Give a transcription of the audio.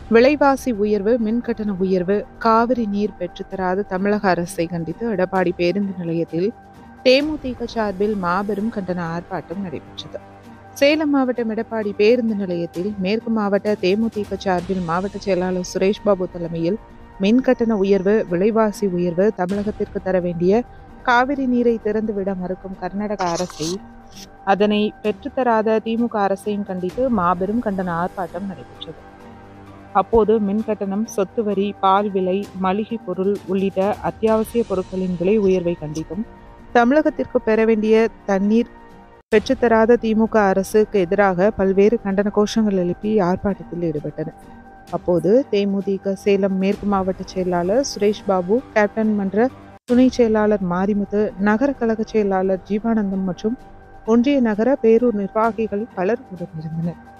விலைவாசி உயர்வு, மின்கட்டண உயர்வு, காவிரி நீர் பெற்றுத்தராத தமிழக அரசை கண்டித்து எடப்பாடி பேருந்து நிலையத்தில் தேமுதிக சார்பில் மாபெரும் கண்டன ஆர்ப்பாட்டம் நடைபெற்றது. சேலம் மாவட்டம் எடப்பாடி பேருந்து நிலையத்தில் மேற்கு மாவட்ட தேமுதிக சார்பில் மாவட்ட செயலாளர் சுரேஷ்பாபு தலைமையில் மின்கட்டண உயர்வு, விலைவாசி உயர்வு, தமிழகத்திற்கு தர வேண்டிய காவிரி நீரை திறந்துவிட மறுக்கும் கர்நாடக அரசை, அதனை பெற்றுத்தராத திமுக அரசையும் கண்டித்து மாபெரும் கண்டன ஆர்ப்பாட்டம் நடைபெற்றது. அப்போது மின்கட்டணம், சொத்து வரி, பால் விலை, மளிகை பொருள் உள்ளிட்ட அத்தியாவசிய பொருட்களின் விலை உயர்வை கண்டித்தும், தமிழகத்திற்கு பெற வேண்டிய தண்ணீர் பெற்றுத்தராத திமுக அரசுக்கு எதிராக பல்வேறு கண்டன கோஷங்கள் எழுப்பி ஆர்ப்பாட்டத்தில் ஈடுபட்டனர். அப்போது தேமுதிக சேலம் மேற்கு மாவட்ட செயலாளர் சுரேஷ்பாபு, கேப்டன் மன்ற துணை செயலாளர் மாரிமுத்து, நகர கழக செயலாளர் ஜீவானந்தம் மற்றும் ஒன்றிய நகர பேரூர் நிர்வாகிகள் பலர் உடனிருந்தனர்.